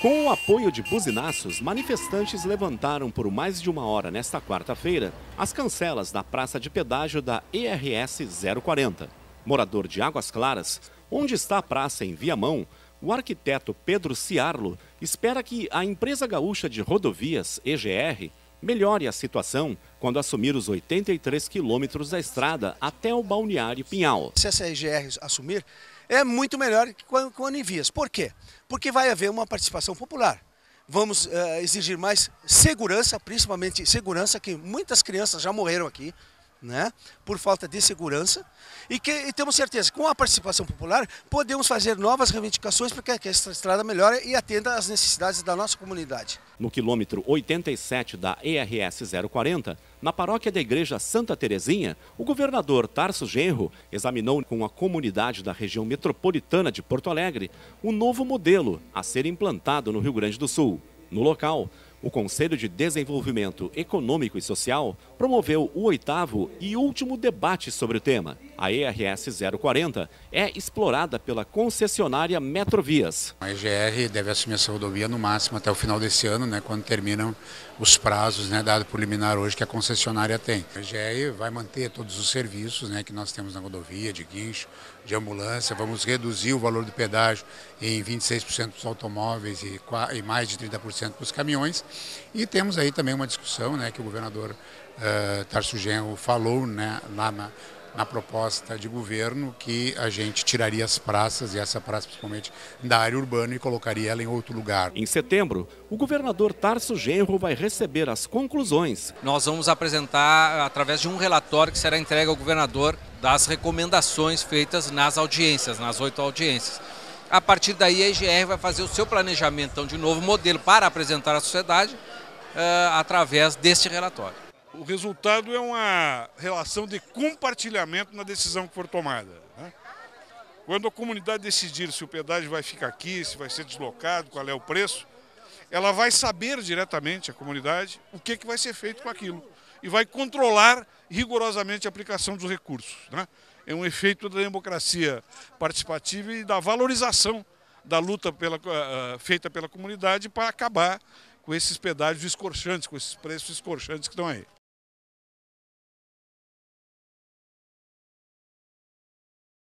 Com o apoio de buzinaços, manifestantes levantaram por mais de uma hora nesta quarta-feira as cancelas da praça de pedágio da ERS 040. Morador de Águas Claras, onde está a praça em Viamão, o arquiteto Pedro Ciarlo espera que a empresa gaúcha de rodovias, EGR, melhore a situação quando assumir os 83 quilômetros da estrada até o Balneário Pinhal. Se essa EGR assumir, é muito melhor que com a Univias. Por quê? Porque vai haver uma participação popular. Vamos exigir mais segurança, principalmente segurança, que muitas crianças já morreram aqui, né, por falta de segurança, e temos certeza que com a participação popular podemos fazer novas reivindicações para que essa estrada melhore e atenda às necessidades da nossa comunidade. No quilômetro 87 da ERS 040, na paróquia da Igreja Santa Terezinha, o governador Tarso Genro examinou com a comunidade da região metropolitana de Porto Alegre o novo modelo a ser implantado no Rio Grande do Sul. No local, o Conselho de Desenvolvimento Econômico e Social promoveu o 8º e último debate sobre o tema. A ERS 040 é explorada pela concessionária Metrovias. A EGR deve assumir essa rodovia no máximo até o final desse ano, né, quando terminam os prazos, né, dados por liminar hoje que a concessionária tem. A EGR vai manter todos os serviços, né, que nós temos na rodovia, de guincho, de ambulância. Vamos reduzir o valor do pedágio em 26% para os automóveis e mais de 30% para os caminhões. E temos aí também uma discussão, né, que o governador Tarso Genro falou, né, lá na proposta de governo, que a gente tiraria as praças, e essa praça principalmente da área urbana, e colocaria ela em outro lugar. Em setembro, o governador Tarso Genro vai receber as conclusões. Nós vamos apresentar, através de um relatório que será entregue ao governador, das recomendações feitas nas audiências, nas 8 audiências. A partir daí, a EGR vai fazer o seu planejamento então, de novo modelo para apresentar à sociedade através deste relatório. O resultado é uma relação de compartilhamento na decisão que for tomada, né? Quando a comunidade decidir se o pedágio vai ficar aqui, se vai ser deslocado, qual é o preço, ela vai saber diretamente, a comunidade, o que vai ser feito com aquilo. E vai controlar rigorosamente a aplicação dos recursos, né? É um efeito da democracia participativa e da valorização da luta feita pela comunidade para acabar com esses pedágios escorchantes, com esses preços escorchantes que estão aí.